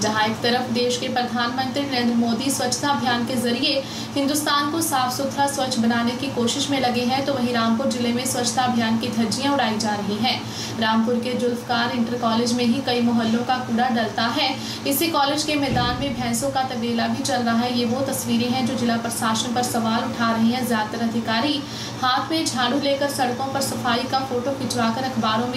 जहां एक तरफ देश के प्रधानमंत्री नरेंद्र मोदी स्वच्छता अभियान के जरिए हिंदुस्तान को साफ सुथरा स्वच्छ बनाने की कोशिश में लगे हैं, तो वहीं रामपुर जिले में स्वच्छता अभियान की धज्जियां उड़ाई जा रही हैं। रामपुर के जुल्फकार इंटर कॉलेज में ही कई मोहल्लों का कूड़ा डलता है। इसी कॉलेज के मैदान में भैंसों का तबेला भी चल रहा है। ये वो तस्वीरें हैं जो जिला प्रशासन पर सवाल उठा रही हैं। ज्यादातर अधिकारी हाथ में झाड़ू लेकर सड़कों पर सफाई का फोटो खिंचवाकर अखबारों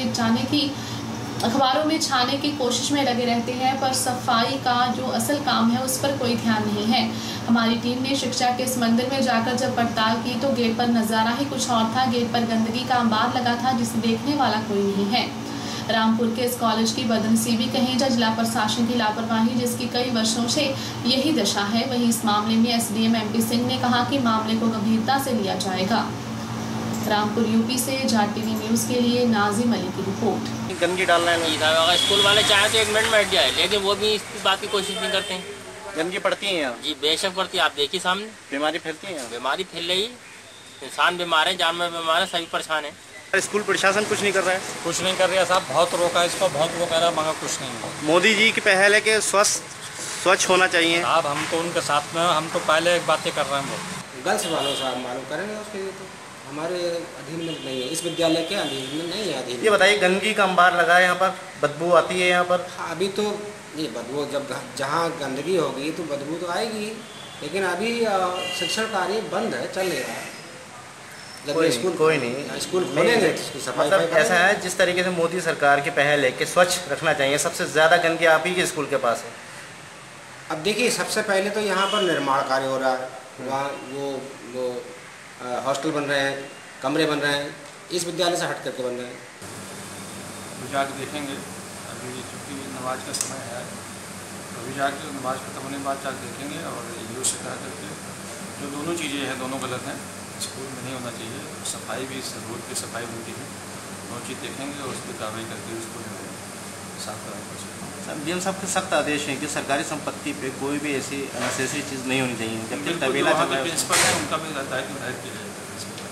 में छाने की कोशिश में लगे रहते हैं, पर सफाई का जो असल काम है उस पर कोई ध्यान नहीं है। हमारी टीम ने शिक्षा के इस मंदिर में जाकर जब पड़ताल की तो गेट पर नजारा ही कुछ और था। गेट पर गंदगी का अंबार लगा था जिसे देखने वाला कोई नहीं है। रामपुर के इस कॉलेज की बदनसीबी कहें या जिला प्रशासन की लापरवाही, जिसकी कई वर्षों से यही दशा है। वहीं इस मामले में एसडीएम एमपी सिंह ने कहा कि मामले को गंभीरता से लिया जाएगा। रामपुर यूपी से जाटीवी न्यूज के लिए नाजिम अली की रिपोर्ट। गंदगी डालना है अगर स्कूल वाले चाहे तो 1 मिनट में हट जाए, लेकिन वो भी इस बात की कोशिश नहीं करते हैं। गंदगी पड़ती है यहाँ जी बेशक पड़ती है, आप देखिए सामने बीमारी फैलती है यहाँ। बीमारी फैल रही, इंसान बीमार है, जानवर बीमार है, सभी परेशान है। स्कूल प्रशासन कुछ नहीं कर रहा है। कुछ नहीं कर रहा साहब, बहुत रोका इसको, बहुत वो कह रहा मगर कुछ नहीं है। मोदी जी की पहल है कि स्वच्छ होना चाहिए। साहब हम तो उनके साथ में, हम तो पहले एक बातें कर रहे हैं। गर्ल्स वालों साहब मालूम करेंगे, उसके लिए तो हमारे अधीन में नहीं है, इस विद्यालय के अधीन में नहीं है। अधीन ये बताइए, गंदगी का अंबार लगा है यहाँ पर, बदबू आती है यहाँ पर। हाँ, अभी तो ये बदबू, जब जहाँ गंदगी होगी तो बदबू तो आएगी, लेकिन अभी शिक्षण कार्य बंद है, चल नहीं रहा है। जब कोई नहीं स्कूल खोलेंगे सफाई मतलब ऐसा है, जिस तरीके से मोदी सरकार की पहल है कि स्वच्छ रखना चाहिए, सबसे ज़्यादा गंदगी आप ही के स्कूल के पास है। अब देखिए, सबसे पहले तो यहाँ पर निर्माण कार्य हो रहा है, वहाँ वो हॉस्टल बन रहे हैं, कमरे बन रहे हैं, इस विद्यालय से हट करके बन रहे हैं। तो जाकर देखेंगे, अभी चूँकि नमाज का समय है, अभी जाकर नमाज खत्म होने के बाद जाकर देखेंगे और यूँ से कहा करके जो दोनों चीज़ें हैं दोनों गलत हैं, स्कूल में नहीं होना चाहिए। सफाई भी, रोड की सफाई होती है, वो चीज़ देखेंगे और उस पर कार्रवाई करके उसको साफ कराना पड़ सकता है। डीएम साहब के सख्त आदेश हैं कि सरकारी संपत्ति पे कोई भी ऐसी अननेसेसरी चीज़ नहीं होनी चाहिए। जब तक तबेला प्रिंसिपल है उनका भी दायित्व निर्धारित किया जाएगा।